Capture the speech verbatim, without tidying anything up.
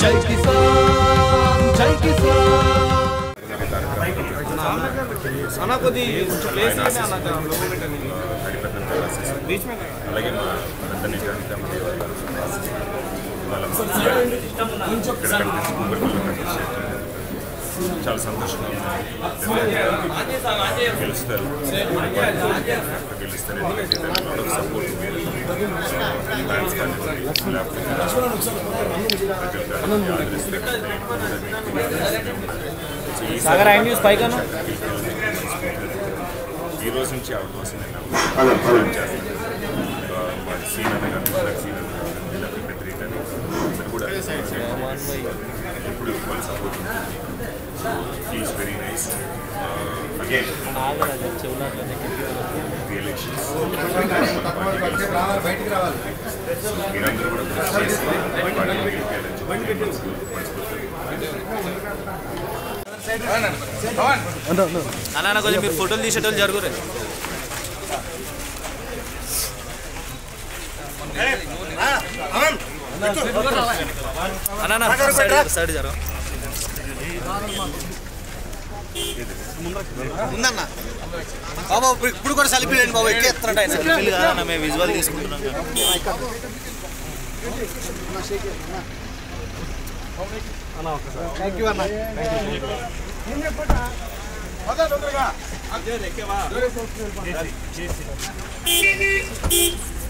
Jaikisan, Jaikisan. అన్న కొద్ది place అన్న బీచ్ మీద అలాగే మా పెద్దని నందమూరి చాలా సంతోషంగా గెలుస్తారు గెలుస్తారు ఎందుకంటే సపోర్ట్ డాన్స్ కానివ్వండి లేకపోతే ఈ రోజు నుంచి ఆవిడ కోసం నేను చేస్తాను సీన్ అనగా సీన్ అనగా పెద్ద అందరూ కూడా ఎప్పుడు వాళ్ళ సపోర్ట్ ఉంటుంది. Is very nice. Again the elections మీరందరూ కూడా కృషి చేసి పార్టీని అన్న కొంచెం మీరు ఫోటోలు తీసేటోళ్ళు జరుగురే అన్న సైడ్ జరగ ఉందన్న బాబా ఇప్పుడు కూడా సెల్ఫీ లేండి బాబు ఎక్కేస్తారంట ఆయన సెల్ఫీలు కాదన్న మేము విజువల్ తీసుకుంటున్నాం థ్యాంక్ యూ అన్న తొందరగా